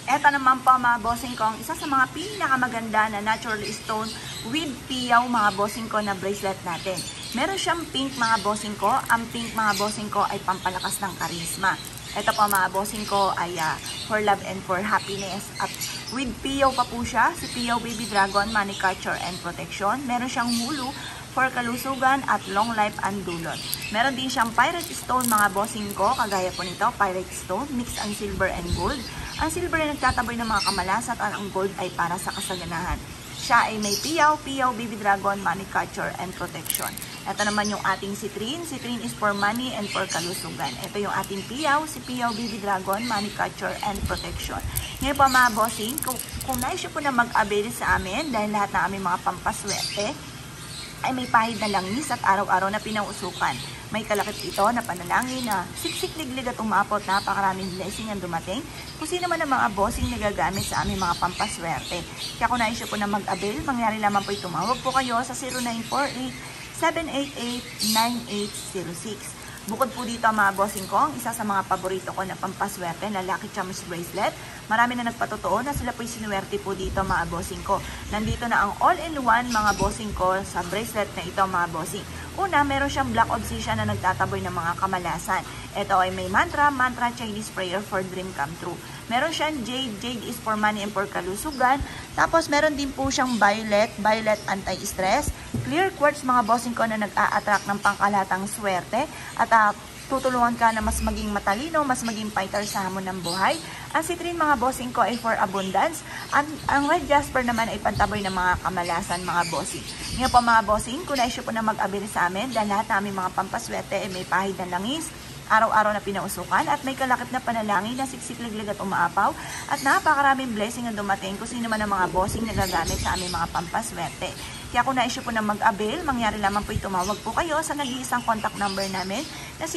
Eto naman po mga bossing ko, ang isa sa mga pinakamaganda na natural stone with piyaw mga bossing ko na bracelet natin. Meron siyang pink mga bossing ko. Ang pink mga bossing ko ay pampalakas ng karisma. Ito po mga bossing ko ay for love and for happiness. At with piyaw pa po siya, si Piyaw Baby Dragon, money catcher and protection. Meron siyang hulu for kalusugan at long life and dulot. Meron din siyang pirate stone mga bossing ko, kagaya po nito, pirate stone, mix ang silver and gold. Ang silver ay nagtataboy ng mga kamalasat at ang gold ay para sa kasaganahan. Siya ay may piyaw, Baby Dragon, money catcher and protection. Ito naman yung ating citrine. Citrine is for money and for kalusugan. Ito yung ating piyaw, si Piyaw Baby Dragon, money catcher and protection. Ngayon po mga bossing, kung nais po na mag-avail sa amin dahil lahat ng aming mga pampaswerte ay may pahid na langis at araw-araw na pinausukan. May kalakip ito na panalangin na siksik liglig at umapot, napakaraming blessing ang dumating. Kung sino man ang mga bossing na gagamit sa aming mga pampaswerte. Kaya kung nais po na mag-avail, mangyari lamang po tumawag po kayo sa 0948-788-9806. Bukod po dito mga bossing ko, ang isa sa mga paborito ko na pampaswerte na Lucky Charms bracelet. Marami na nagpatotoo na sila po'y sinuwerte po dito mga bossing ko. Nandito na ang all-in-one mga bossing ko sa bracelet na ito mga bossing. Una, meron siyang black obsidian na nagtataboy ng mga kamalasan. Ito ay may mantra Chinese prayer for dream come true. Meron siyang jade, jade is for money and for kalusugan. Tapos meron din po siyang violet, violet anti-stress. Clear quartz mga bossing ko na nag-a-attract ng pangkalatang swerte. At tutulungan ka na mas maging matalino, mas maging fighter sa hamon ng buhay. Ang citrine mga bossing ko ay for abundance. Ang red jasper naman ay pantaboy ng mga kamalasan mga bossing. Ngayon po mga bossing, kung na-issue po na mag-avail sa amin dahil lahat namin mga pampaswerte ay may pahid na langis, araw-araw na pinausukan at may kalakip na panalangin na siksik-liglig at umaapaw at napakaraming blessing ang dumating kung sino man ang mga bossing na gagamit sa aming mga pampaswerte. Kaya kung na-issue po na mag-avail, mangyari lamang po tumawag po kayo sa nag-iisang contact number namin na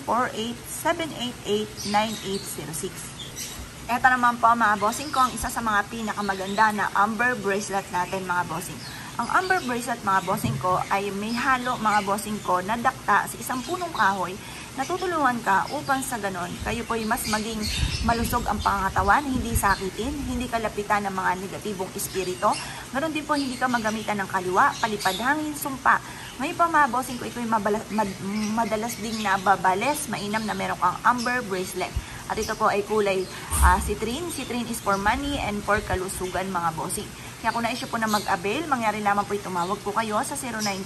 0948-788-9806. Ito naman po mga bossing ko, ang isa sa mga pinakamaganda na amber bracelet natin mga bossing. Ang amber bracelet mga bossing ko ay may halo mga bossing ko na dakta sa isang punong kahoy. Natutulungan ka upang sa ganon, kayo po'y mas maging malusog ang pangatawan, hindi sakitin, hindi kalapitan ng mga negatibong espiritu. Ganon din po hindi ka magamitan ng kaliwa, palipad hangin, sumpa. Ngayon pa mga bossing ko, ito'y madalas ding nababales, mainam na meron kang amber bracelet. At ito po ay kulay citrine. Citrine is for money and for kalusugan mga bossing. Kaya kung na-issue po na mag-avail, mangyari lamang po tumawag po kayo sa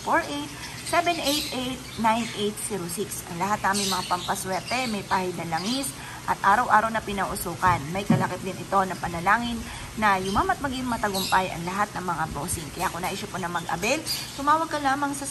0948-788-9806. Ang lahat namin mga pampaswerte, may pahid na langis at araw-araw na pinausukan. May kalakip din ito na panalangin na yumamat maging matagumpay ang lahat ng mga bossing. Kaya kung na-issue po na mag-avail, tumawag ka lamang sa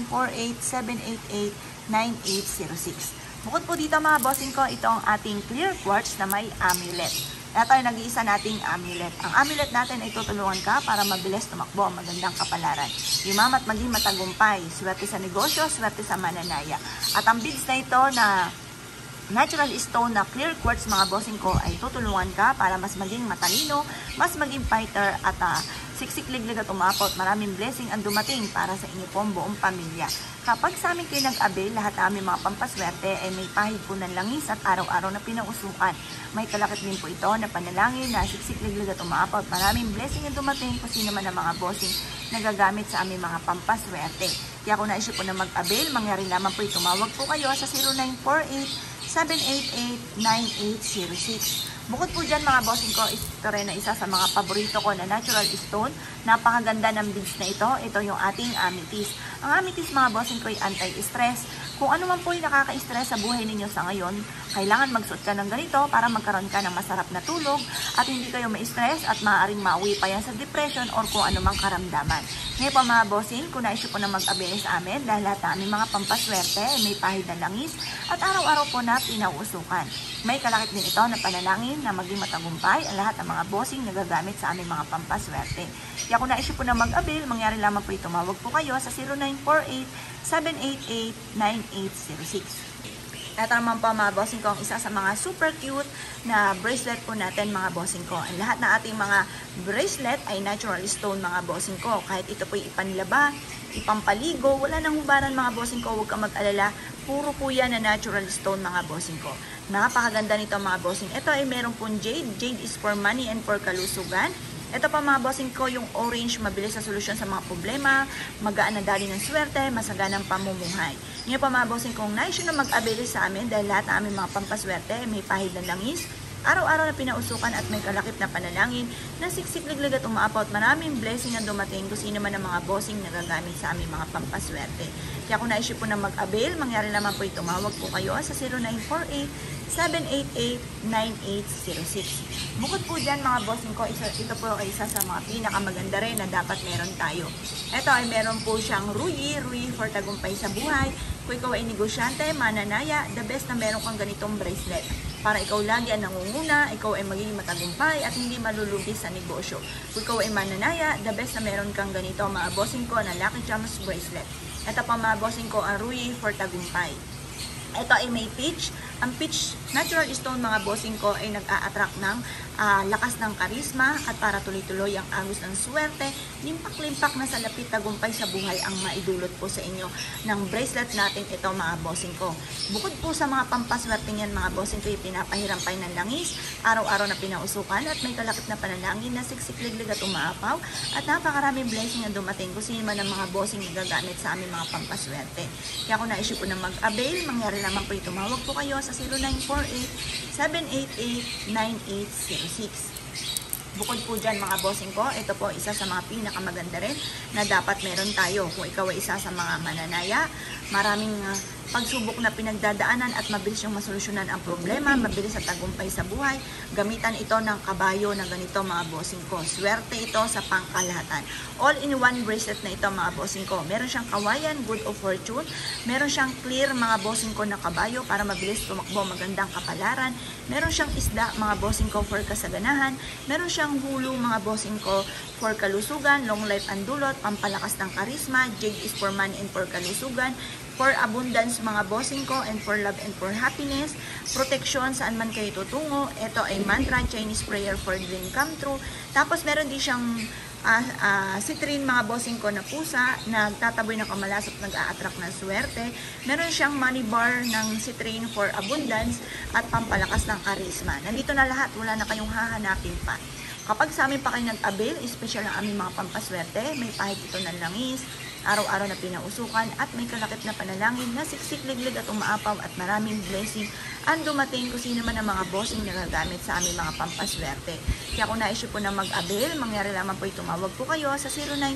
0948-788-9806. Bukod po dito mga bossing ko, ito ang ating clear quartz na may amulet. Ito ay nag-iisa nating amulet. Ang amulet natin ay tutulungan ka para mabilis tumakbo ang magandang kapalaran. Yumamat maging matagumpay, swerte sa negosyo, swerte sa mananaya. At ang beads na ito na natural stone na clear quartz mga bossing ko ay tutulungan ka para mas maging matalino, mas maging fighter at siksik-liglig at umapot. Maraming blessing ang dumating para sa inyo pong buong pamilya. Kapag sa amin kayo nag-avail, lahat ng aming mga pampaswerte ay may pahid po ng langis at araw-araw na pinausukan. May kalakip din po ito na panalangin na siksik-liglig at umapot. Maraming blessing ang dumating kung sino man ang mga bossing na gagamit sa aming mga pampaswerte. Kaya kung na-issue po na mag-avail, mangyari lamang po tumawag po kayo sa 0948-788-9806. Bukod po dyan mga bossing ko, ito rin na isa sa mga paborito ko na natural stone. Napakaganda ng beads na ito. Ito yung ating amethyst. Ang amethyst mga bossing ko ay anti-stress. Kung ano man po yung nakaka-stress sa buhay ninyo sa ngayon, kailangan magsuot ka ng ganito para magkaroon ka ng masarap na tulog at hindi kayo ma-stress at maaaring mauwi pa yan sa depression or kung anumang karamdaman. Ngayon po mga bossing, kung na-issue po na mag-avail sa amin dahil lahat ng aming mga pampaswerte, may pahid na langis at araw-araw po na pinauusukan. May kalakip din ito na panalangin na maging matagumpay ang lahat ng mga bossing na gagamit sa aming mga pampaswerte. Kaya kung na-issue po na mag-avail, mangyari lamang po tumawag po kayo sa 0948-788-9806. Ito naman po mga bossing ko, ang isa sa mga super cute na bracelet po natin mga bossing ko. Ang lahat na ating mga bracelet ay natural stone mga bossing ko. Kahit ito po ipanlaba, ipampaligo, wala nang hubaran mga bossing ko, huwag ka mag-alala. Puro po yan na natural stone mga bossing ko. Napakaganda nito mga bossing. Ito ay meron pong jade. Jade is for money and for kalusugan. Ito pa mga bossing ko, yung orange, mabilis na solusyon sa mga problema, magaan na dali ng swerte, masaganang pamumuhay. Ngayon pa mga bossing kong nais nyo na mag-abili sa amin dahil lahat ng aming mga pampaswerte, may pahid na langis, araw-araw na pinausukan at may kalakip na panalangin na siksik-liglig at umaapaw at maraming blessing ang dumating kung sino man ang mga bossing na gagamit sa aming mga pampaswerte. Kaya kung naisip po na mag-avail, mangyari naman po tumawag po kayo sa 0948-788-9806. Bukod po dyan mga bossing ko, ito po ay isa sa mga pinakamaganda rin na dapat meron tayo. Ito ay meron po siyang Ruyi for tagumpay sa buhay. Kung ikaw ay negosyante, mananaya, the best na meron kang ganitong bracelet. Para ikaw lagi ang nangunguna, ikaw ay magiging matagumpay at hindi malulugi sa negosyo. Kung ikaw ay mananaya, the best na meron kang ganito mga bossing ko na Lucky Charms bracelet. Ito pa mga bossing ko ang Ruyi for tagumpay. Ito ay may peach. Ang peach natural stone mga bossing ko ay nag-a-attract ng lakas ng karisma at para tuloy-tuloy ang agos ng swerte, limpak-limpak na sa lapit tagumpay sa buhay ang maidulot po sa inyo ng bracelet natin ito mga bossing ko. Bukod po sa mga pampaswerte yan mga bossing ko, pinapahirampay ng langis, araw-araw na pinausukan at may kalakip na panalangin na siksik-liglig at umaapaw at napakaraming blessing ang dumating kung sino man ang mga bossing na gagamit sa aming mga pampaswerte. Kaya kung naisip po na mag-avail, mangyari naman po tumawag po kayo sa 0948-788-9806. Bukod po dyan mga bossing ko, ito po isa sa mga pinakamaganda rin na dapat meron tayo. Kung ikaw ay isa sa mga mananaya, maraming pagsubok na pinagdadaanan at mabilis yung masolusyonan ang problema, mabilis at tagumpay sa buhay, gamitan ito ng kabayo na ganito mga bossing ko. Swerte ito sa pangkalahatan. All-in-one bracelet na ito mga bossing ko. Meron siyang kawayan, good of fortune. Meron siyang clear mga bossing ko na kabayo para mabilis tumakbo, magandang kapalaran. Meron siyang isda mga bossing ko for kasaganahan. Meron siyang hulu mga bossing ko for kalusugan, long life and dulot, pampalakas ng karisma, jade is for money and for kalusugan, for abundance mga bossing ko, and for love and for happiness, protection saan man kayo tutungo. Ito ay mantra, Chinese prayer for dream come true. Tapos meron din siyang citrine mga bossing ko na pusa, nagtataboy ng kamalas at nag-a-attract ng swerte. Meron siyang money bar ng citrine for abundance at pampalakas ng karisma. Nandito na lahat, wala na kayong hahanapin pa. Kapag sa amin pa kayo nag-avail, special ang aming mga pampaswerte, may pahit ito ng langis, araw-araw na pinausukan at may kalakip na panalangin na siksik-liglig at umaapaw at maraming blessing ang dumating kung sino man ang mga bossing na gagamit sa aming mga pampaswerte. Kaya kung naisip po na mag-avail, mangyari lamang po tumawag po kayo sa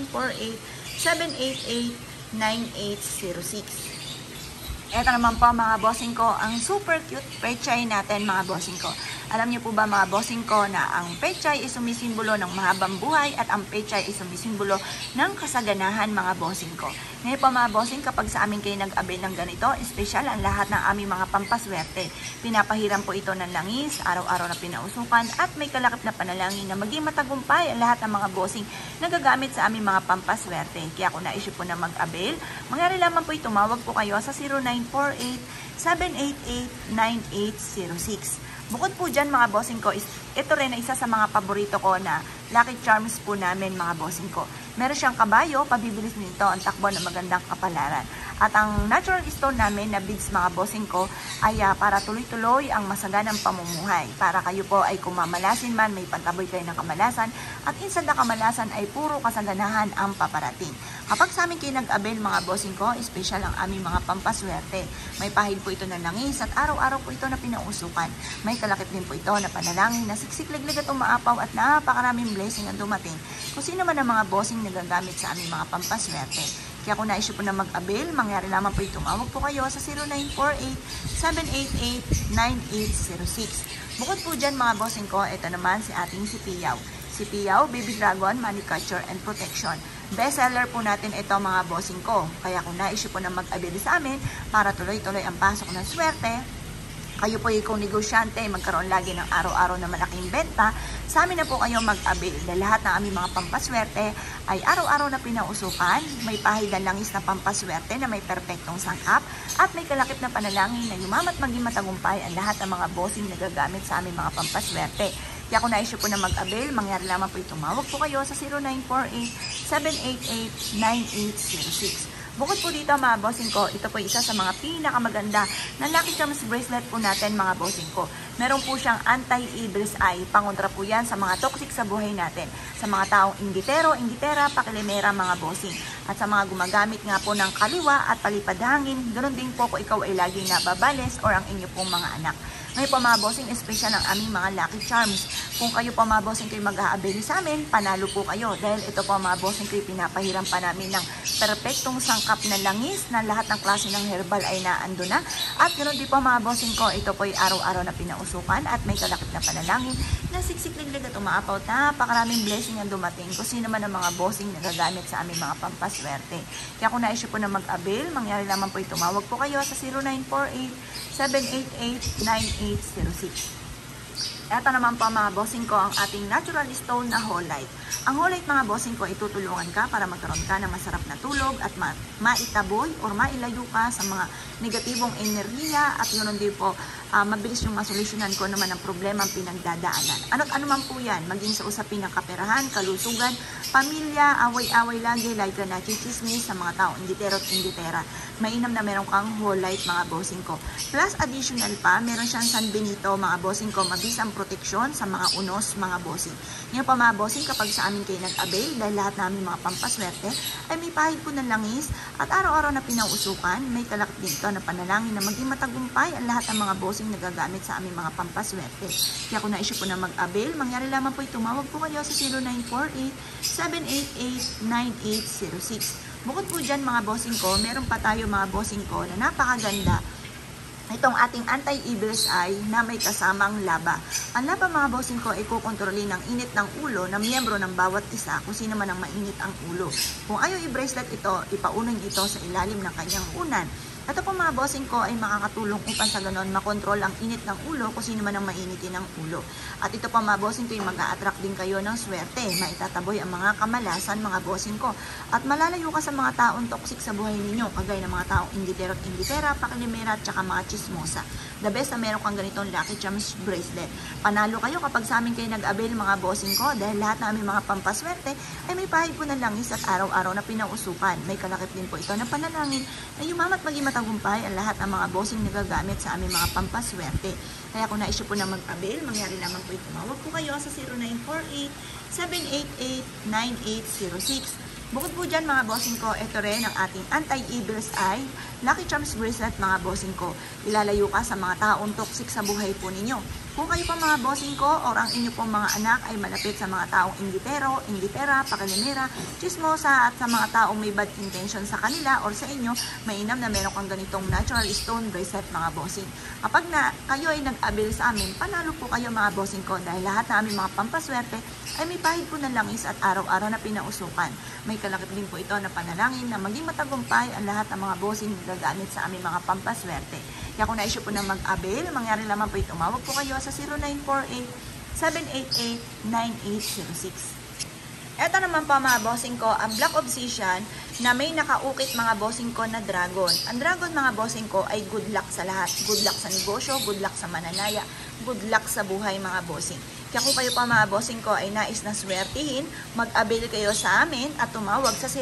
0948-788-9806. Ito naman po mga bossing ko, ang super cute pechay natin mga bossing ko. Alam niyo po ba mga bossing ko na ang pechay ay sumisimbolo ng mahabang buhay at ang pechay ay sumisimbolo ng kasaganahan mga bossing ko. Ngayon po mga bossing, kapag sa amin kayo nag-avail ng ganito, espesyal ang lahat ng aming mga pampaswerte. Pinapahiram po ito ng langis, araw-araw na pinausukan at may kalakip na panalangin na maging matagumpay ang lahat ng mga bossing na gagamit sa aming mga pampaswerte. Kaya kung naisip po na mag-avail, mangyari lamang po tumawag po kayo sa 0948-788-9806. Bukod po dyan mga bossing ko, ito rin na isa sa mga paborito ko na Lucky Charms po namin mga bossing ko. Meron siyang kabayo, pabibilis nito ang takbo ng magandang kapalaran. At ang natural stone namin na beads mga bossing ko ay para tuloy-tuloy ang masaganang pamumuhay. Para kayo po ay kumamalasin man, may pantaboy kayo ng kamalasan. At insad na kamalasan ay puro kasaganahan ang paparating. Kapag sa amin kayo nag-avail mga bossing ko, special ang aming mga pampaswerte. May pahid po ito na langis at araw-araw po ito na pinausukan. May kalakip din po ito na panalangin na siksik-liglig at umaapaw at napakaraming blessing ang dumating kung sino man ang mga bossing na gagamit sa aming mga pampaswerte. Kaya kung naisip po na mag-avail, mangyari lamang po tumawag po kayo sa 0948-788-9806. Bukod po dyan mga bossing ko, ito naman si ating si Piyaw. Si Piyaw, Baby Dragon, Money Catcher and Protection. Bestseller po natin ito mga bossing ko. Kaya kung naisip po na mag-avail sa amin para tuloy-tuloy ang pasok ng swerte, kayo po kung negosyante, magkaroon lagi ng araw-araw na malaking benta, sa amin na po kayo mag-avail. Dahil lahat ng aming mga pampaswerte ay araw-araw na pinausukan, may pahid na langis na pampaswerte na may perpektong sangkap, at may kalakip na panalangin na yumamat maging matagumpay ang lahat ng mga bossing na gagamit sa aming mga pampaswerte. Kaya kung naisip po na mag-avail, mangyari lamang po tumawag po kayo sa 0948-788-9806. Bukod po dito mga bossing ko, ito po isa sa mga pinakamaganda na Lucky Charms bracelet po natin mga bossing ko. Meron po siyang anti-evil's eye. Pangontra po yan sa mga toxic sa buhay natin. Sa mga taong inggitero, inggitera, pakilimera mga bossing. At sa mga gumagamit nga po ng kaliwa at palipad hangin, ganoon din po kung ikaw ay laging nababales or ang inyo pong mga anak. Ngayon po mga bossing, espesyal ang aming mga Lucky Charms. Kung kayo po mga bossing kayo mag-aabeli sa amin, panalo po kayo. Dahil ito po mga bossing kayo pinapahiram pa namin ng perpektong sangkap na langis na lahat ng klase ng herbal ay naando na. At ganoon din po mga bossing ko, ito po ay araw-araw na pinausukan at may kalakip na panalangin na siksik-liglig at umaapaw. Napakaraming blessing ang dumating. Kung sino man ang mga bossing na gagamit sa aming mga pampaswerte. Kaya kung naisip po na mag-avail, mangyari lamang po tumawag po kayo sa 0948-788-9806. Ito naman po mga bossing ko ang ating natural stone na Holite. Ang Holite mga bossing ko, itutulungan ka para magkaroon ka ng masarap na tulog at maitaboy or mailayo ka sa mga negatibong enerhiya at yun din po mabilis yung masolusyonan ko naman ang problema ang pinagdadaanan. Ano't ano man po yan, maging sa usapin ng kaperahan, kalusugan, pamilya, away-away lagi, like na chichismis sa mga taong inditero at inditera. Mainam na meron kang Holite mga bossing ko. Plus additional pa, meron siyang San Benito mga bossing ko, mabis ang proteksyon sa mga unos mga bossing. Ngayon pa mga bossing, kapag sa amin kayo nag-avail, dahil lahat namin mga pampaswerte, ay may pahid po ng langis at araw-araw na pinausukan, may kalakip dito na panalangin na maging matagumpay ang lahat ng mga bossing na gagamit sa aming mga pampaswerte. Kaya kung naisip po na mag-avail, mangyari lamang po tumawag po kayo sa 0948-788-9806. Bukod po dyan mga bossing ko, meron pa tayo mga bossing ko na napakaganda. Itong ating anti-evil's eye na may kasamang laba. Ang laba mga bossing ko ay kukontrolin ng init ng ulo na miyembro ng bawat isa kung sino man ang mainit ang ulo. Kung ayaw i-bracelet ito, ipaunan ito sa ilalim ng kanyang unan. Ito po mga bossing ko ay makakatulong upang sa ganon makontrol ang init ng ulo kung sino man ang mainitin ng ulo. At ito po mga bossing ko ay mag-a-attract din kayo ng swerte. Maitataboy ang mga kamalasan mga bossing ko. At malalayo ka sa mga taong toxic sa buhay ninyo, kagaya ng mga taong inditero at inditera, pakilimera at saka mga chismosa. The best na meron kang ganitong Lucky Charms bracelet. Panalo kayo kapag sa amin kayo nag-avail mga bossing ko dahil lahat na aming mga pampaswerte ay may pahid po ng langis at araw-araw na pinausukan. May kalakip din po ito na panalangin na yumamat maging matagumpay ang lahat ng mga bossing na gagamit sa aming mga pampaswerte. Kaya kung naisip po na mag-avail, mangyari naman po tumawag po kayo sa 0948-788-9806. Bukod po dyan mga bossing ko, ito rin ang ating anti-evil's eye, Lucky Charms bracelet mga bossing ko. Ilalayo ka sa mga taong toxic sa buhay po ninyo. Kung kayo pa mga bossing ko or ang inyo pong mga anak ay malapit sa mga taong inditero, inditera, pakilimera, chismosa at sa mga taong may bad intention sa kanila or sa inyo, mainam na meron kang ganitong natural stone bracelet mga bossing. Kapag na kayo ay nag-avail sa amin, panalo po kayo mga bossing ko dahil lahat na aming mga pampaswerte ay may pahid po ng langis at araw-araw na pinausukan. May kalakip din po ito na panalangin na maging matagumpay ang lahat ng mga bossing na gagamit sa aming mga pampaswerte. Kaya kung naisip po na mag-avail, mangyari lamang po tumawag po kayo sa 0948-788-9806. Ito naman pa mga bossing ko, ang Black Obsidian na may nakaukit mga bossing ko na dragon. Ang dragon mga bossing ko ay good luck sa lahat. Good luck sa negosyo, good luck sa mananaya, good luck sa buhay mga bossing. Kaya kung kayo pa mga bossing ko ay nais na swertihin, mag-avail kayo sa amin at tumawag sa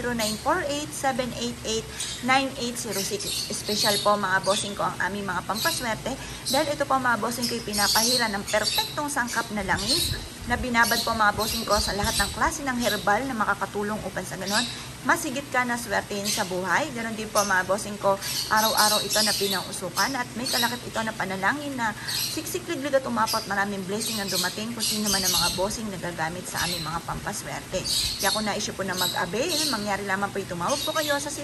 0948-788-9806. Special po mga bossing ko ang aming mga pampaswerte dahil ito po mga bossing ko ay pinapahira ng perpektong sangkap na langis na binabad po mga bossing ko sa lahat ng klase ng herbal na makakatulong upang sa ganon masigit ka na swertehin sa buhay. Ganon din po mga bossing ko, araw-araw ito na pinausukan at may kalakip ito na panalangin na siksik-liglig at umapat maraming blessing ang dumating kung sino man ang mga bossing na gagamit sa aming mga pampaswerte. Kaya kung naisip po na mag-avail, mangyari lamang po tumawag po kayo sa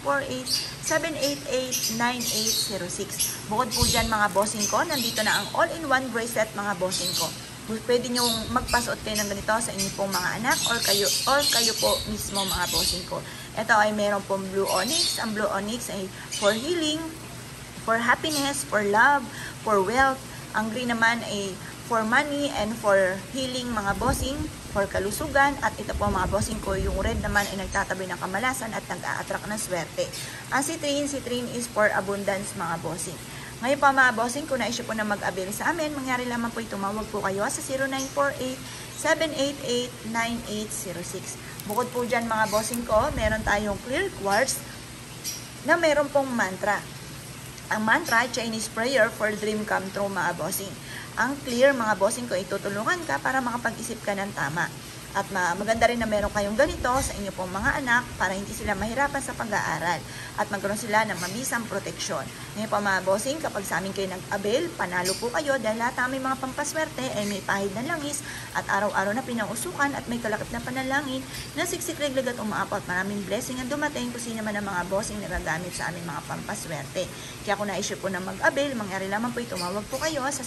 0948-788-9806. Bukod po dyan mga bossing ko, nandito na ang all-in-one bracelet mga bossing ko. Pwede nyo magpasuot kayo ng ganito sa inyo pong mga anak or kayo po mismo mga bossing ko. Ito ay meron pong blue onyx. Ang blue onyx ay for healing, for happiness, for love, for wealth. Ang green naman ay for money and for healing mga bossing, for kalusugan. At ito po mga bossing ko, yung red naman ay nagtatabi ng kamalasan at nag-a-attract ng swerte. Ang citrine is for abundance mga bossing. Ngayon pa mga bossing, kung naisip po na mag-avail sa amin, mangyari lamang po tumawag po kayo sa 0948-788-9806. Bukod po dyan mga bossing ko, meron tayong clear quartz na meron pong mantra. Ang mantra, Chinese prayer for dream come true mga bossing. Ang clear mga bossing ko, itutulungan ka para makapag-isip ka ng tama. At maganda rin na meron kayong ganito sa inyo pong mga anak para hindi sila mahirapan sa pag-aaral at magkaroon sila ng mabisang proteksyon. Ngayon po mga bossing, kapag sa amin kayo nag-avail, panalo po kayo dahil lahat ng aming mga pampaswerte ay may pahid na langis at araw-araw na pinausukan at may kalakip na panalangin na siksik reglag at umaapaw at maraming blessing ang dumating kung sino man ang mga bossing na gagamit sa aming mga pampaswerte. Kaya kung na-issue po na mag-avail, mangyari lamang po tumawag po kayo sa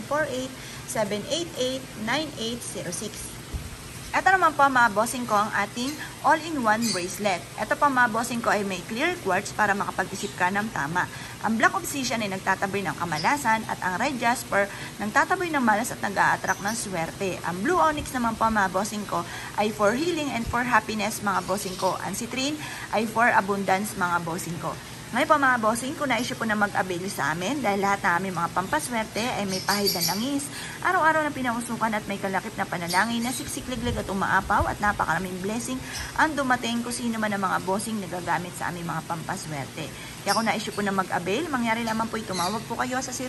0948-788-9806. Ito naman po mga bossing ko ang ating all-in-one bracelet. Ito po mga bossing ko ay may clear quartz para makapag-isip ka ng tama. Ang black obsidian ay nagtataboy ng kamalasan at ang red jasper nagtataboy ng malas at nag-a-attract ng swerte. Ang blue onyx naman po mga bossing ko ay for healing and for happiness mga bossing ko. Ang citrine ay for abundance mga bossing ko. Ngayon po mga bossing, kung na-issue po na mag-avail sa amin dahil lahat na aming mga pampaswerte ay may pahid na langis, araw-araw na pinausukan at may kalakip na panalangin na siksikliglig at umaapaw at napakaraming blessing ang dumating kung sino man ang mga bossing na gagamit sa aming mga pampaswerte. Kaya kung na-issue po na mag-avail, mangyari lamang po tumawag po kayo sa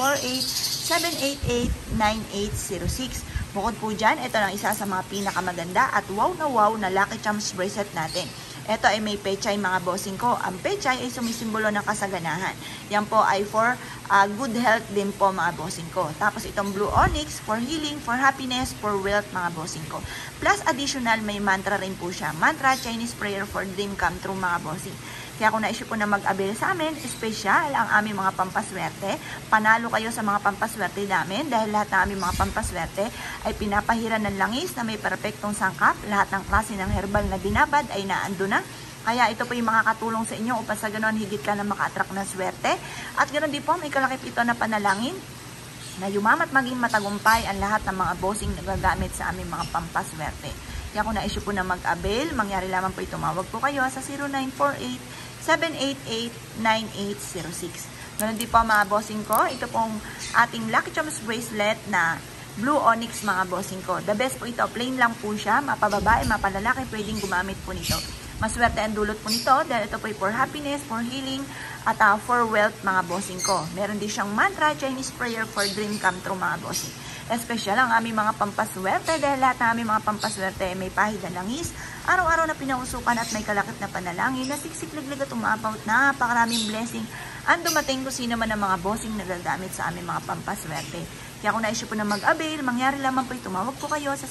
0948-788-9806. Bukod po dyan, ito lang isa sa mga pinakamaganda at wow na Lucky Charms bracelet natin. Ito ay may pechay mga bossing ko. Ang pechay ay sumisimbolo ng kasaganahan. Yan po ay for good health din po mga bossing ko. Tapos itong blue onyx for healing, for happiness, for wealth mga bossing ko. Plus additional may mantra rin po siya. Mantra Chinese prayer for dream come true mga bossing. Kaya kung na-issue po na mag-avail sa amin, espesyal ang aming mga pampaswerte. Panalo kayo sa mga pampaswerte namin dahil lahat ng aming mga pampaswerte ay pinapahiran ng langis na may perpektong sangkap. Lahat ng klase ng herbal na binabad ay naando na. Kaya ito po yung makakatulong sa inyo upang sa ganoon higit ka na maka-attract ng swerte. At ganoon din po may kalakip ito na panalangin na yumamat maging matagumpay ang lahat ng mga bossing na gagamit sa aming mga pampaswerte. Kaya kung na-issue po na mag-avail, mangyari lamang po tumawag po kayo sa 0948-788-9806. Ganun din po mga bossing ko, ito pong ating Lucky Charms bracelet na blue onyx mga bossing ko. The best po ito, plain lang po siya, mapababae, mapalalaki, pwedeng gumamit po nito. Maswerte ang dulot po nito dahil ito po ay for happiness, for healing, at for wealth mga bossing ko. Meron din siyang mantra, Chinese prayer for dream come true mga bossing. Espesyal ang aming mga pampaswerte dahil lahat ng aming mga pampaswerte ay may pahid na langis, araw-araw na pinausukan at may kalakip na panalangin na siksikliglig at umaapaw at napakaraming blessing ang dumating kung sino man ang mga bossing na gagamit sa aming mga pampaswerte. Kaya kung na-issue po na mag-avail, mangyari lamang po tumawag po kayo sa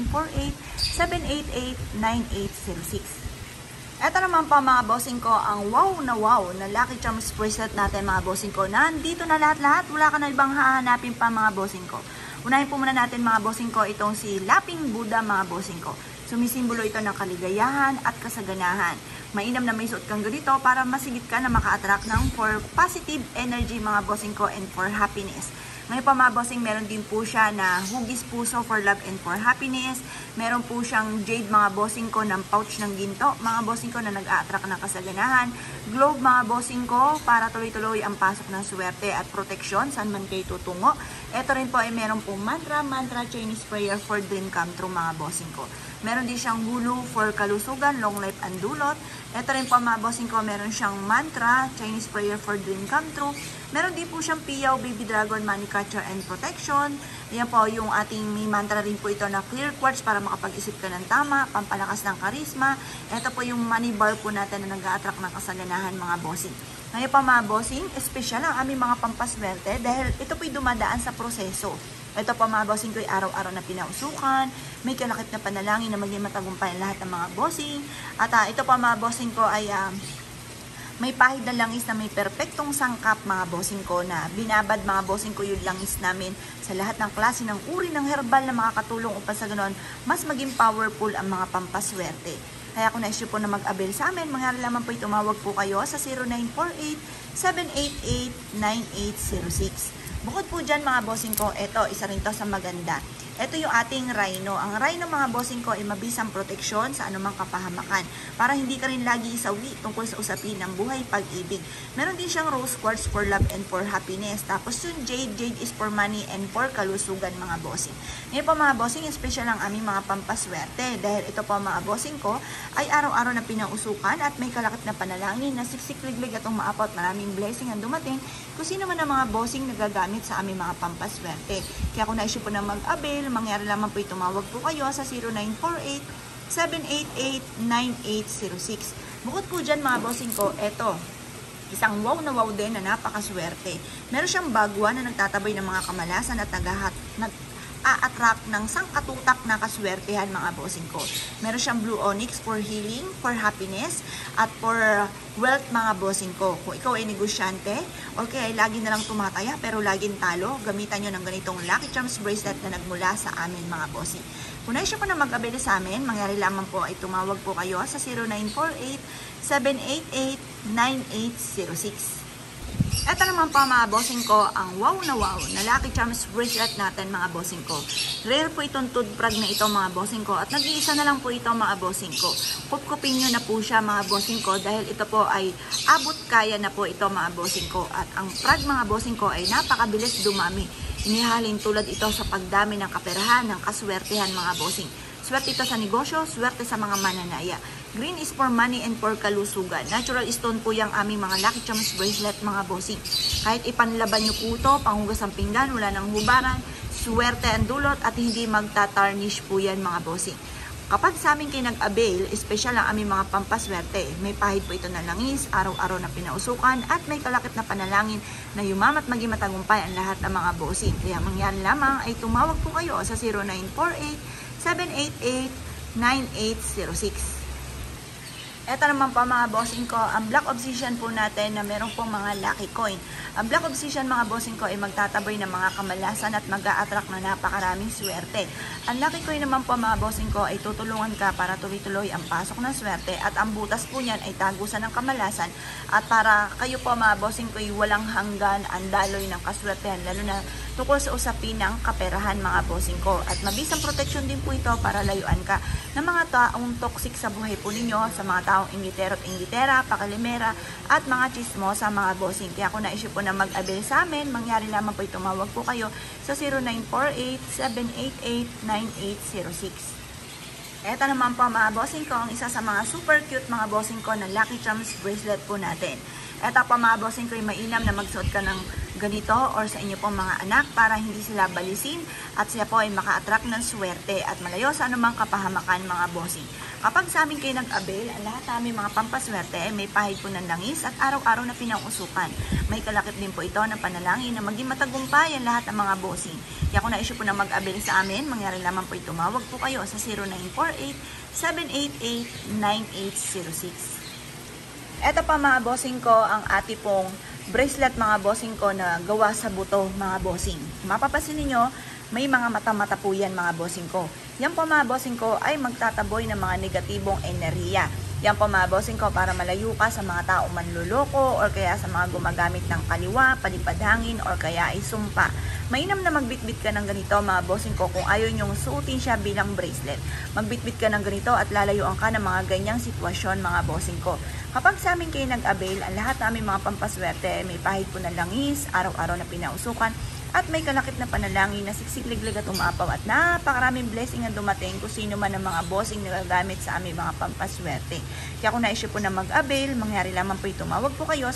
0948-788-9806. Ito naman po mga bossing ko, ang wow na Lucky Charms bracelet natin mga bossing ko. Nandito na lahat-lahat, wala ka na ibang hahanapin pa mga bossing ko. Unahin po muna natin mga bossing ko itong si Laping Buddha mga bossing ko. Sumisimbolo ito ng kaligayahan at kasaganahan. Mainam na may suot kang ganito para masigit ka na maka-attract ng for positive energy mga bossing ko and for happiness. Ngayon pa mga bossing, meron din po siya na hugis puso for love and for happiness. Meron po siyang jade mga bossing ko ng pouch ng ginto. Mga bossing ko na nag-a-attract ng kasaganahan. Globe mga bossing ko para tuloy-tuloy ang pasok ng swerte at proteksyon saan man kayo tutungo. Ito rin po ay meron po mantra Chinese prayer for dream come true mga bossing ko. Meron din siyang hulu for kalusugan, long life and dulot. Ito rin po mga bossing ko, meron siyang mantra Chinese prayer for dream come true. Meron din po siyang piyaw, baby dragon, money catcher and protection. Ayan po yung ating may mantra rin po ito na clear quartz para makapag-isip ka ng tama, pampalakas ng karisma. Ito po yung money bar po natin na nag-a-attract ng kasaganahan mga bossing. Ngayon pa mga bossing, espesyal ang aming mga pampaswerte dahil ito po'y dumadaan sa proseso. Ito pa mga bossing ko ay araw-araw na pinausukan, may kalakip na panalangin na maging matagumpay lahat ng mga bossing. At ito pa mga bossing ko ay may pahid na langis na may perpektong sangkap mga bossing ko na binabad mga bossing ko yung langis namin sa lahat ng klase ng uri ng herbal na makakatulong upang sa ganoon mas maging powerful ang mga pampaswerte. Kaya kung na-issue po na mag-avail sa amin, mangyari lamang po tumawag po kayo sa 0948-788-9806. Bukod po dyan mga bossing ko, ito, isa rin to sa maganda. Ito yung ating rhino. Ang rhino mga bossing ko ay mabisang proteksyon sa anumang kapahamakan para hindi ka rin lagi isawi tungkol sa usapin ng buhay, pag-ibig. Meron din siyang rose quartz for love and for happiness. Tapos yung jade is for money and for kalusugan mga bossing. Ngayon po mga bossing, special ang aming mga pampaswerte dahil ito po mga bossing ko ay araw-araw na pinausukan at may kalakip na panalangin na siksik-liglig at umaapaw, maraming blessing ang dumating kung sino man ang mga bossing na gagamit sa aming mga pampaswerte. Kaya kung naisip po na mag-avail, mangyari lamang po tumawag po kayo sa 0948-788-9806. Bukod po dyan mga bossing ko, eto, isang wow na wow din na napakaswerte. Meron siyang bagwa na nagtatabay ng mga kamalasan at nag-a-attract ng sangkatutak na kaswertehan mga bossing ko. Meron siyang blue onyx for healing, for happiness, at for wealth mga bossing ko. Kung ikaw ay negosyante, okay, lagi na lang tumataya pero laging talo, gamitan nyo ng ganitong Lucky Charms bracelet na nagmula sa amin mga bossing. Kung naisip po na mag-abili sa amin, mangyari lamang po ay tumawag po kayo sa 0948-788-9806. Ito naman po mga bossing ko, ang wow na Lucky Charms bracelet natin mga bossing ko. Rare po itong toothbrag na ito mga bossing ko at nag-iisa na lang po ito mga bossing ko. Kupkupin nyo na po siya mga bossing ko dahil ito po ay abot kaya na po ito mga bossing ko. At ang prag mga bossing ko ay napakabilis dumami. Inihalin tulad ito sa pagdami ng kaperahan, ng kaswertehan mga bossing. Swerte ito sa negosyo, swerte sa mga mananaya. Green is for money and for kalusugan. Natural stone po yung aming mga Lucky Charms bracelet mga bossing. Kahit ipanlaban nyo po ito, panghugas ang pinggan, wala nang hubaran, swerte ang dulot at hindi magtatarnish po yan mga bossing. Kapag sa amin kayo nag-avail, espesyal ang aming mga pampaswerte. May pahid po ito na langis, araw-araw na pinausukan at may kalakip na panalangin na yumamat maging matagumpay ang lahat ng mga bossing. Kaya mangyari lamang ay tumawag po kayo sa 0948-788-9806. Ito naman po mga bossing ko, ang Black Obsidian po natin na meron pong mga lucky coin. Ang Black Obsidian mga bossing ko ay magtataboy ng mga kamalasan at mag-a-attract na napakaraming swerte. Ang lucky coin naman po mga bossing ko ay tutulungan ka para tuloy-tuloy ang pasok ng swerte at ang butas po niyan ay tagusan ng kamalasan at para kayo po mga bossing ko ay walang hanggan ang daloy ng kaswertehan lalo na tungkol sa usapin ng kaperahan mga bossing ko. At mabisang protection din po ito para layuan ka ng mga taong toxic sa buhay po ninyo, sa mga taong ingitero at ingitera, pakalimera, at mga chismosa mga bossing. Kaya kung naisip po na mag-avail sa amin, mangyari lamang po tumawag po kayo sa 0948-788-9806. Ito naman po mga bossing ko, ang isa sa mga super cute mga bossing ko na Lucky Charms bracelet po natin. Ito po mga bossing ko, mainam na magsuot ka ng ganito or sa inyo pong mga anak para hindi sila balisin at siya po ay maka-attract ng swerte at malayo sa anumang kapahamakan mga bossing. Kapag sa amin kayo nag-avail, ang lahat namin mga pampaswerte may pahid po ng langis at araw-araw na pinausukan. May kalakip din po ito ng panalangin na maging matagumpay ang lahat ng mga bossing. Kaya kung na-issue po na mag-avail sa amin, mangyari lamang po tumawag po kayo sa 0948-788-9806. Ito pa mga bossing ko, ang ati pong bracelet mga bossing ko na gawa sa buto mga bossing. Mapapansin niyo, may mga mata-mata po yan mga bossing ko. Yan po mga bossing ko ay magtataboy ng mga negatibong enerhiya. Yan po mga bossing ko para malayo ka sa mga tao manluloko or kaya sa mga gumagamit ng kaliwa, palipadhangin or kaya ay sumpa. Mainam na magbitbit ka ng ganito mga bossing ko kung ayaw nyong suotin siya bilang bracelet. Magbitbit ka ng ganito at lalayuan ka ng mga ganyang sitwasyon mga bossing ko. Kapag sa amin kayo nag-avail, ang lahat namin mga pampaswerte, may pahid po na langis, araw-araw na pinausukan, at may kalakip na panalangin na siksik-liglig at umapaw at napakaraming blessing ang dumating kung sino man ang mga bossing na gagamit sa aming mga pampaswerte. Kaya kung na-issue po na mag-avail, mangyari lamang po tumawag po kayo sa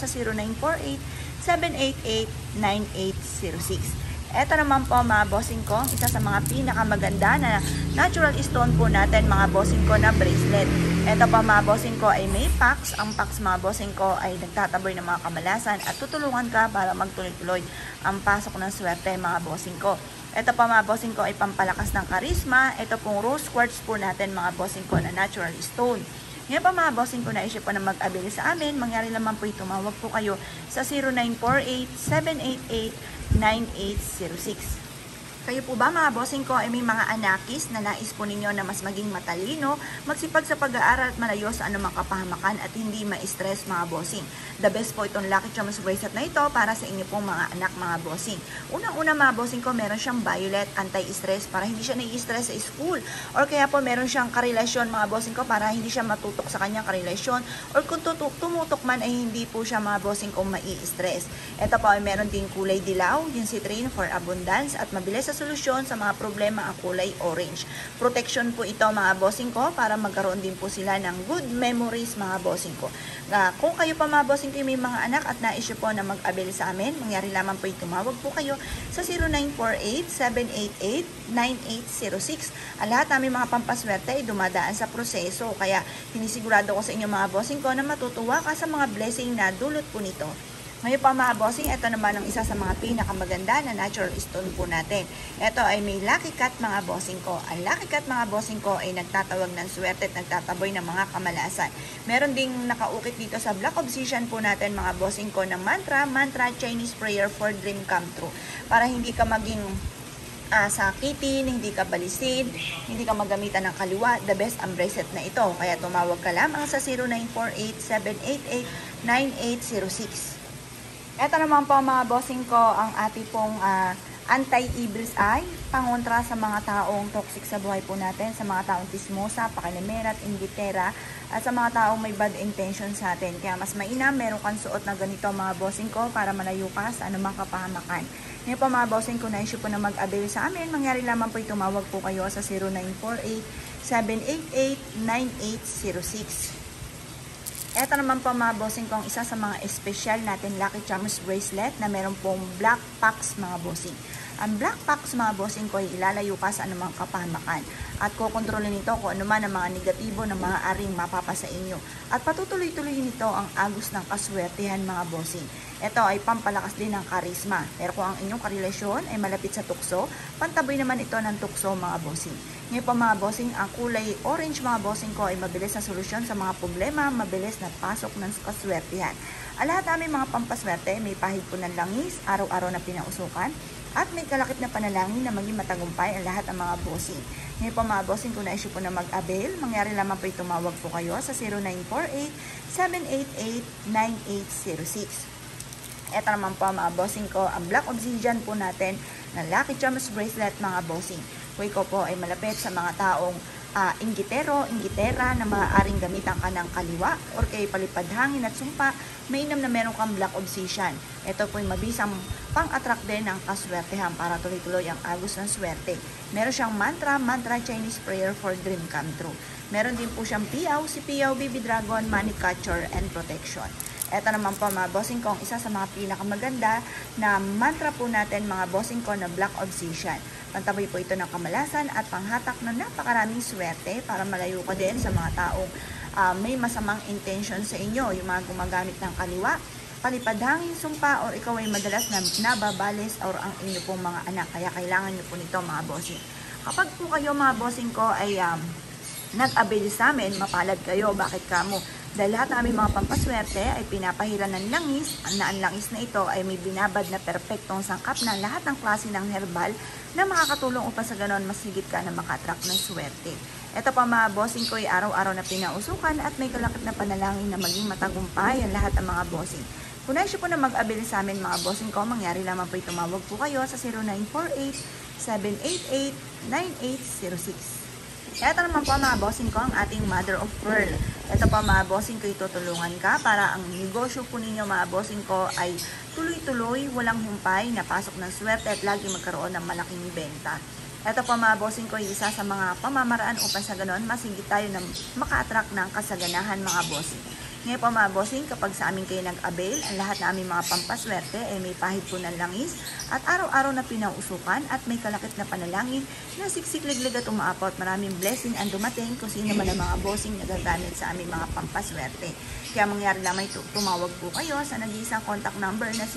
0948-788-9806. Ito naman po mga bossing ko, isa sa mga pinakamaganda na natural stone po natin mga bossing ko na bracelet. Ito pa mga bossing ko ay may packs. Ang packs mga bossing ko ay nagtataboy ng mga kamalasan at tutulungan ka para magtuloy-tuloy ang pasok ng swerte mga bossing ko. Ito pa mga bossing ko ay pampalakas ng karisma. Ito pong rose quartz po natin mga bossing ko na natural stone. Ngayon pa mga bossing ko, na-issue po na mag-avail sa amin, mangyari naman po tumawag po kayo sa 0948-788-9806. Kayo po ba mga bossing ko ay may mga anakis na nais po ninyo na mas maging matalino, magsipag sa pag-aaral at malayo sa anumang kapahamakan at hindi ma-stress mga bossing? The best po itong Lucky Charms bracelet na ito para sa inyo pong mga anak mga bossing. Unang-una mga bossing ko, meron siyang violet anti-stress para hindi siya nai-stress sa school. Or kaya po meron siyang karelasyon mga bossing ko para hindi siya matutok sa kanyang karelasyon. Or kung tumutok man ay hindi po siya mga bossing ko mai-stress. Ito po ay meron din kulay dilaw, yung citrine for abundance at mabilis sa solusyon sa mga problema ang kulay orange. Protection po ito mga bossing ko para magkaroon din po sila ng good memories mga bossing ko. Kung kayo pa mga bossing ko may mga anak at nais po na mag-avail sa amin, mangyari lamang po tumawag po kayo sa 0948-788-9806. Ang lahat namin mga pampaswerte ay dumadaan sa proseso kaya sinisigurado ko sa inyo mga bossing ko na matutuwa ka sa mga blessing na dulot po nito. Ngayon pa mga bossing, ito naman ang isa sa mga pinakamaganda na natural stone po natin. Ito ay may lucky cat mga bossing ko. Ang lucky cat mga bossing ko ay nagtatawag ng swerte at nagtataboy ng mga kamalasan. Meron ding nakaukit dito sa black obsidian po natin mga bossing ko ng mantra Chinese prayer for dream come true. Para hindi ka maging sakitin, hindi ka balisin, hindi ka magamitan ng kaliwa, the best ang bracelet na ito. Kaya tumawag ka lamang sa 0948-788-9806. Ito naman po mga bossing ko, ang ating pong anti-evil's eye, pangontra sa mga taong toxic sa buhay po natin, sa mga taong tismosa, pakilimera at inggitera, at sa mga taong may bad intention sa atin. Kaya mas mainam, meron kang suot na ganito mga bossing ko para malayo ka sa anumang kapahamakan. Ngayon po mga bossing ko, na-issue po na mag-avail sa amin, mangyari lamang po tumawag po kayo sa 0948-788-9806. Ito naman po mga bossing ko ang isa sa mga espesyal natin Lucky Charms bracelet na meron pong black packs mga bossing. Ang black packs mga bossing ko ay ilalayo ka sa anumang kapahamakan at kukontrolin nito kung ano man ang mga negatibo na maaaring mapapa sa inyo. At patutuloy-tuloy nito ang agos ng kaswertehan mga bossing. Ito ay pampalakas din ng karisma. Pero kung ang inyong karelasyon ay malapit sa tukso, pantaboy naman ito ng tukso mga bossing. Ngayon po mga bossing, ang kulay orange mga bossing ko ay mabilis na solusyon sa mga problema, mabilis na pasok ng kaswertehan. Ang lahat aming mga pampaswerte, may pahid po ng langis, araw-araw na pinausukan, at may kalakip na panalangin na maging matagumpay ang lahat ng mga bossing. Ngayon po mga bossing, kung na-issue po na mag-avail, mangyari lamang po tumawag po kayo sa 0948-788-9806. Ito naman po mga bossing ko, ang black obsidian po natin na Lucky Charms bracelet mga bossing. Kung ikaw po ay malapit sa mga taong inggitera na maaaring gamitan ka ng kaliwa or kay palipad hangin at sumpa, mainam na meron kang black obsidian. Ito po ay mabisang pang-attract din ng kaswertehan para tuloy-tuloy ang agos ng swerte. Meron siyang mantra Chinese prayer for dream come true. Meron din po siyang piyaw, si piyaw, baby dragon, money catcher, and protection. Ito naman po mga bossing ko, ang isa sa mga pinakamaganda na mantra po natin mga bossing ko na black obsidian. Pantaboy po ito ng kamalasan at panghatak ng napakaraming swerte para malayo ka din sa mga taong may masamang intention sa inyo. Yung mga gumagamit ng kaliwa, palipad hangin, sumpa, or ikaw ay madalas na nababalis or ang inyo pong mga anak. Kaya kailangan nyo po nito mga bossing. Kapag po kayo mga bossing ko ay nag-avail sa amin, mapalad kayo. Bakit kamo? Dahil lahat ng aming mga pampaswerte ay pinapahiran ng langis, na ang langis na ito ay may binabad na perpektong sangkap na lahat ng klase ng herbal na makakatulong upang sa ganon mas higit ka na maka-attract ng swerte. Ito pa mga bossing ko ay araw-araw na pinausukan at may kalakip na panalangin na maging matagumpay ang lahat ng mga bossing. Kung nais po na mag-avail sa amin mga bossing ko, mangyari lamang po tumawag po kayo sa 0948-788-9806. Ito naman po mga bossing ko ang ating mother of pearl. Ito po mga bossing ko, itutulungan ka para ang negosyo po ninyo mga bossing ko ay tuloy-tuloy, walang humpay, napasok ng swerte at lagi magkaroon ng malaking benta. Ito po mga bossing ko, isa sa mga pamamaraan upang sa ganon mas higit tayo na maka-attract ng kasaganahan mga bossing. Ngayon po mga bossing, kapag sa amin kayo nag-avail, ang lahat na aming mga pampaswerte ay may pahid po ng langis at araw-araw na pinausukan at may kalakip na panalangin na siksik-liglig at umaapot. Maraming blessing ang dumating kung sino man ang mga bossing na gagamit sa aming mga pampaswerte. Kaya mangyari lamang tumawag po kayo sa nag-iisang contact number na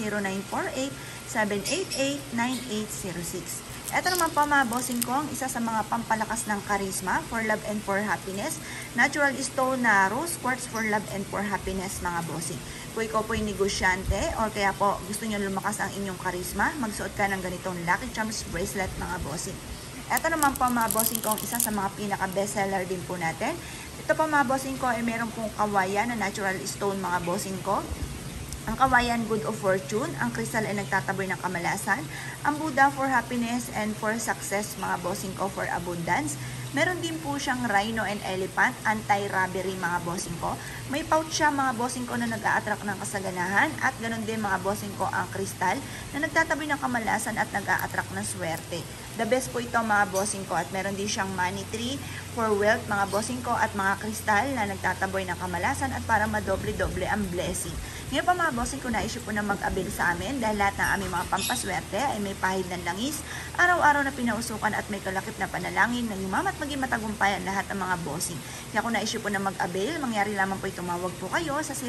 0948-788-9806. Ito naman po mga bossing ko, ang isa sa mga pampalakas ng karisma for love and for happiness. Natural stone na rose quartz for love and for happiness mga bossing. po ikaw po yung negosyante or kaya po gusto nyo lumakas ang inyong karisma, magsuot ka ng ganitong Lucky Charms bracelet mga bossing. Ito naman po mga bossing ko, ang isa sa mga pinaka-bestseller din po natin. Ito po mga bossing ko ay meron pong kawayan na natural stone mga bossing ko. Ang kawayan, good of fortune. Ang crystal ay nagtataboy ng kamalasan. Ang Buddha for happiness and for success, mga bossing ko, for abundance. Meron din po siyang rhino and elephant, anti-robbery, mga bossing ko. May pouch siya, mga bossing ko, na nag-a-attract ng kasaganahan. At ganun din, mga bossing ko, ang crystal na nagtataboy ng kamalasan at nag-a-attract ng swerte. The best po ito, mga bossing ko. At meron din siyang money tree for wealth, mga bossing ko, at mga kristal na nagtataboy ng kamalasan at para madoble-doble ang blessing. Ngayon pa mga bossing ko, na-issue po na mag-avail sa amin dahil lahat ng aming mga pampaswerte ay may pahid ng langis, araw-araw na pinausukan at may kalakip na panalangin na yumamat maging matagumpay ang lahat ng mga bossing. Kaya kung na-issue po na mag-avail, mangyari lamang po tumawag po kayo sa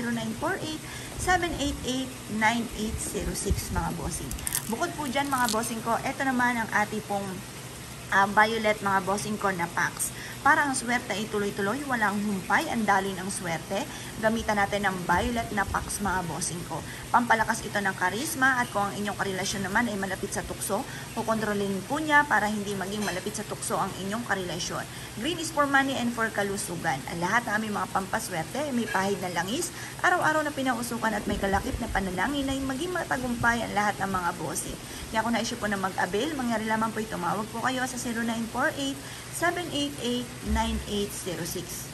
0948-788-9806 mga bossing. Bukod po dyan mga bossing ko, ito naman ang ating pong violet mga bossing ko na packs. Para ang swerte ay tuloy-tuloy, walang humpay, ang daloy ng swerte. Gamitan natin ng violet na packs mga bossing ko. Pampalakas ito ng karisma at kung ang inyong karelasyon naman ay malapit sa tukso, kukontrolin po niya para hindi maging malapit sa tukso ang inyong karelasyon. Green is for money and for kalusugan. Ang lahat ng aming mga pampaswerte ay may pahid na langis, araw-araw na pinausukan at may kalakip na panalangin na maging matagumpay ang lahat ng mga bossing. Kaya kung na-issue po na mag-avail, mangyari lamang po tumawag po kayo sa 0948-788-9806.